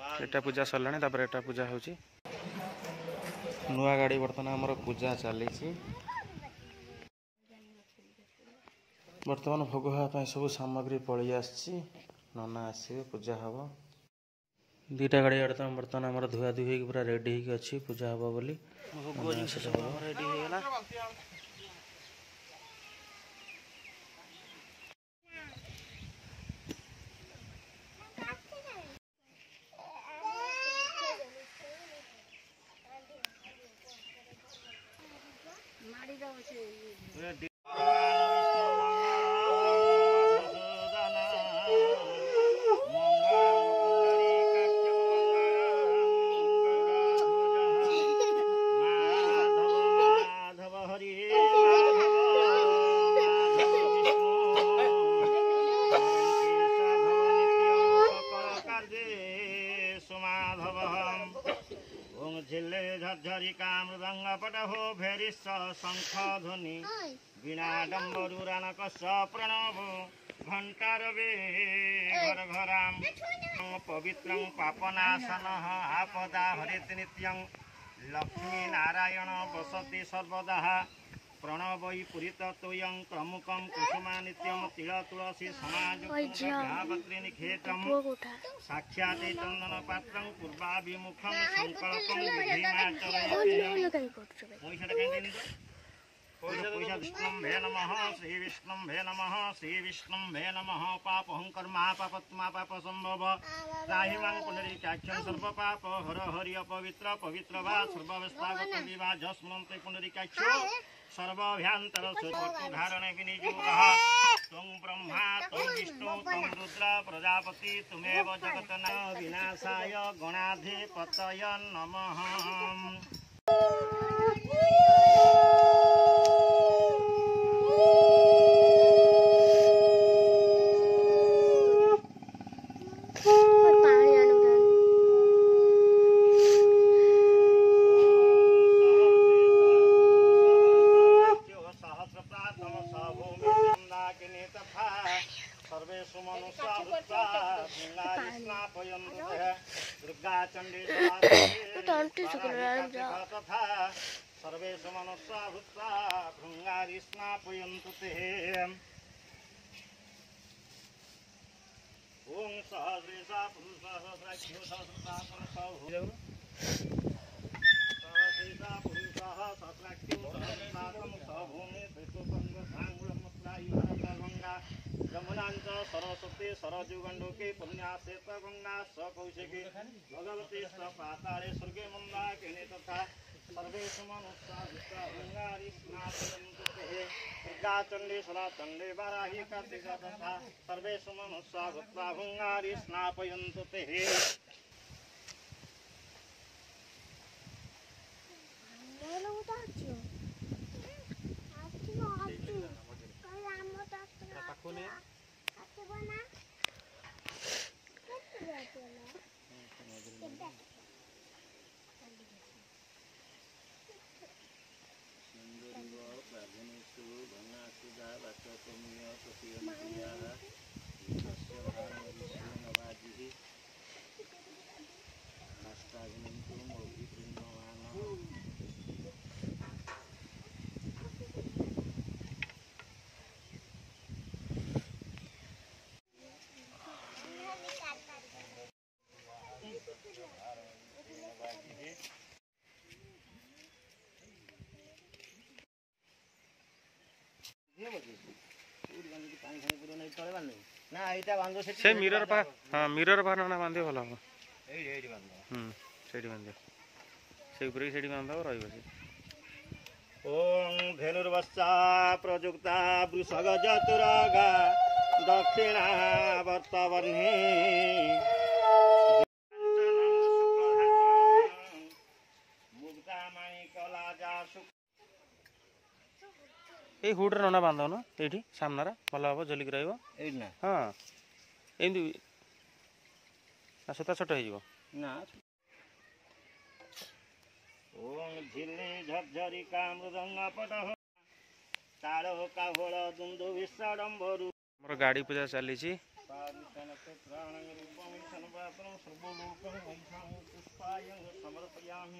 एटा पूजा सरलानी तापर एटा पूजा होची नुआ गाड़ी बर्तमान हमर पूजा चली बर्तमान भोग हाँ सब सामग्री पलि आसी नना आसवे पूजा हम दीटा गाड़ी आड़े तो बर्तमान आम धुआ धुई पूरा रेडी अच्छी पूजा हम बोली रेडी हो गला झिल्ले झरझरिका मृदंग पटहो भेरिस शंख ध्वनि वीणा डम्बरुरानक प्रणव घंटारवे घर घराम पवित्रं पापनाशन आपदा हरित नित्यं लक्ष्मी नारायण वसति सर्वदा प्रणवई पुरीत तोयं प्रमुखं कुसुमा नित्यं तिल तुलसी समाज भावत्री निखेतम साक्षात् चंदन पात्रं पूर्वाभिमुखं संकल्पं विष्णुभे नमः श्री विष्णुभे नमः श्री विष्णुभे नमः पापहं कर्मा पापत्मा पाप संभव राहिमां पुनरिकाक्षं सर्व पाप हर हरि अपवित्र पवित्र वा सर्वावस्थागत विवा जस्मन्ते पुनरिकाक्षो सर्वभ्यांतर धारणे विनियोगः त्वं ब्रह्मा त्वं विष्णु त्वं रुद्र प्रजापति तुमेव जगतना विनाशाय गणाधिपतय नमः। दुर्गा चंडी सर्वेषु मनुष्या भूत्वा भृंगारी स्नापयन्तु ते ओम सहस्रेशा पुरुषः सहस्राख्यो सहस्रेशा पुरुषः सहस्राख्यो सहस्राकं सहभूमि त्रिशूलंगसाङ्गुलमुद्रायि भारतगंगा यमुनांच सरस्वती सरजू गंडोके पुण्या श्वेत गंगा सकौशिकी भगवती पाताले स्वर्गे मंदाकिनी तथा सर्वेषु मनुष्या भृंगारी स्नापयन्तु ते दुर्गा चंडी सदा चंडी वाराही कार्तिका तथा सर्वेषु मनुष्या भूत्वा भृंगारी स्नापयन्तु ते से मिरर पा हाँ मिरर पा ना बांधे भल हम से बांध से ऊपर से बांध रही ओम धेनुर्वस्सा प्रयुक्ता वृषग चतुरगा दक्षिणावर्तवर्णी ये हुड्रे नना बांधव ना ये सामना भल हम झलिक रहा हाँ एमती सूता छोट हो ओम झिल्ली झरझरिका मृदंग पटह ताड़ काहोल दुंदु विषाडंबरु मोर गाड़ी पूजा चली पादिशन क्षेत्राणं रूपं ईशनपात्रं सर्वलोकं वैशां पुष्पायं समर्पयामि।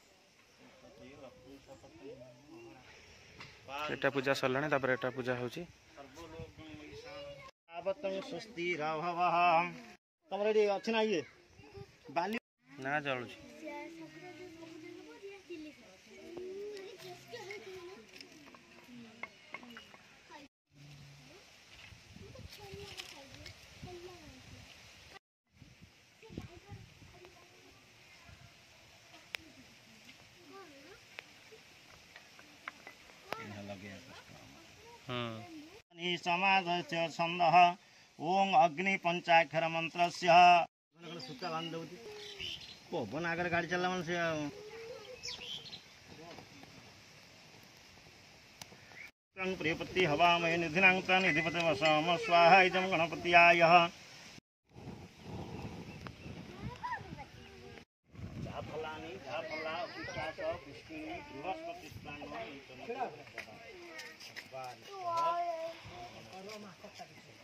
एटा पूजा सरलाने तापर एटा पूजा होची आवतं स्वस्तिरभवः। तमर एडी अछि ना ये बाली ना जळुची समाधस्य छन्दः ओं अग्नि पंचाक्षर मंत्रस्य सूचा बांध दउती पवन आगर गाड़ी चलला मन से प्रियपति हवामय निधिनांत निधिपति वसम स्वाहा इदं गणपत्याय झाफलानि झाफला उपिकास पुष्पिणी बृहस्पति स्थान